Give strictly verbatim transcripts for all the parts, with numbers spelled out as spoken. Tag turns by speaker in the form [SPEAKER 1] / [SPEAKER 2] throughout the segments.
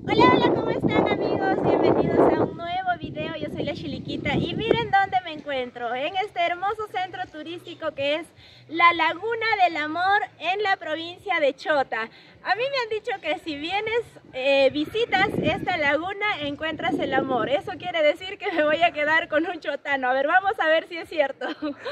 [SPEAKER 1] Hola, hola, ¿cómo están amigos? Bienvenidos a un nuevo video. Yo soy la Chiliquita y miren dónde me encuentro, en este hermoso centro turístico que es la Laguna del Amor en la provincia de Chota. A mí me han dicho que si vienes, eh, visitas esta laguna, encuentras el amor. Eso quiere decir que me voy a quedar con un chotano. A ver, vamos a ver si es cierto.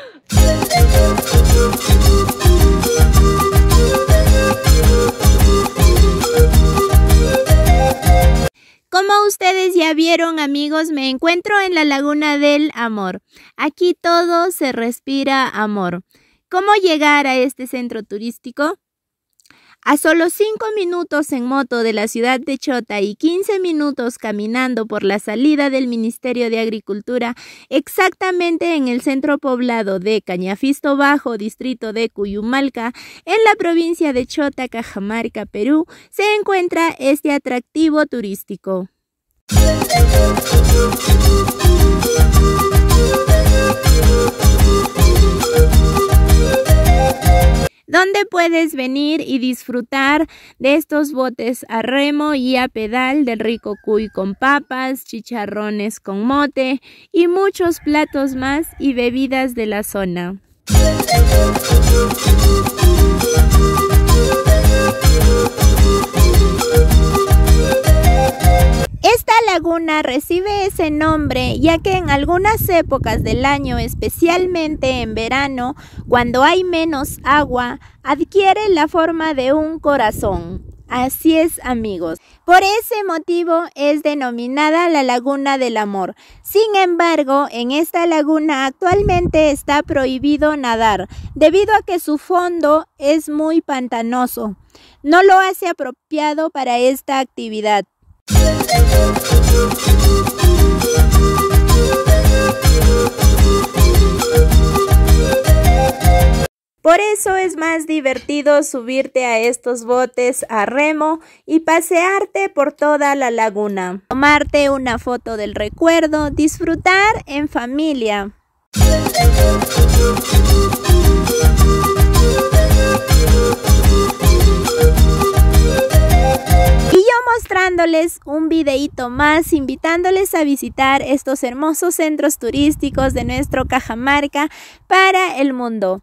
[SPEAKER 1] Como ustedes ya vieron, amigos, me encuentro en la Laguna del Amor. Aquí todo se respira amor. ¿Cómo llegar a este centro turístico? A solo cinco minutos en moto de la ciudad de Chota y quince minutos caminando por la salida del Ministerio de Agricultura, exactamente en el centro poblado de Cañafisto Bajo, distrito de Cuyumalca, en la provincia de Chota, Cajamarca, Perú, se encuentra este atractivo turístico. Donde puedes venir y disfrutar de estos botes a remo y a pedal, del rico cuy con papas, chicharrones con mote y muchos platos más y bebidas de la zona. Esta laguna recibe ese nombre ya que en algunas épocas del año, especialmente en verano, cuando hay menos agua, adquiere la forma de un corazón. Así es, amigos. Por ese motivo es denominada la Laguna del Amor. Sin embargo, en esta laguna actualmente está prohibido nadar, debido a que su fondo es muy pantanoso. No lo hace apropiado para esta actividad. Por eso es más divertido subirte a estos botes a remo y pasearte por toda la laguna, tomarte una foto del recuerdo, disfrutar en familia. Mostrándoles un videíto más, invitándoles a visitar estos hermosos centros turísticos de nuestro Cajamarca para el mundo.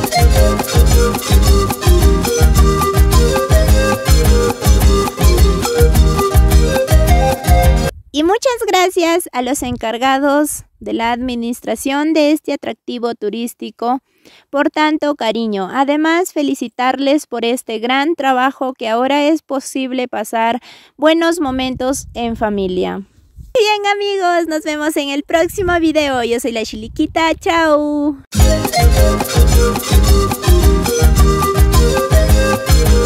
[SPEAKER 1] Y muchas gracias a los encargados de la administración de este atractivo turístico por tanto cariño. Además, felicitarles por este gran trabajo que ahora es posible pasar buenos momentos en familia. Bien, amigos, nos vemos en el próximo video. Yo soy la Chiliquita. Chao.